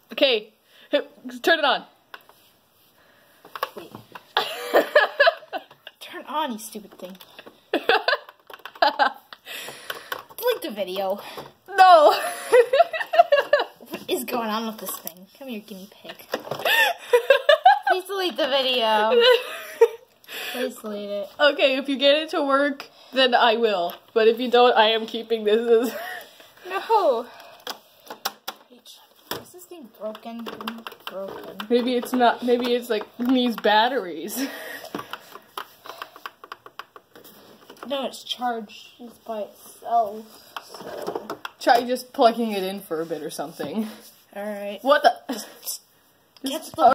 Okay, turn it on. Wait. Turn on, you stupid thing. Delete the video. No! What is going on with this thing? Come here, guinea pig. Please delete the video. Please delete it. Okay, if you get it to work, then I will. But if you don't, I am keeping this as... No! Is this thing broken? Broken. Maybe it's not, maybe it's like, needs batteries. No, it's charged just by itself, so... Try just plugging it in for a bit or something. Alright. What the? Get the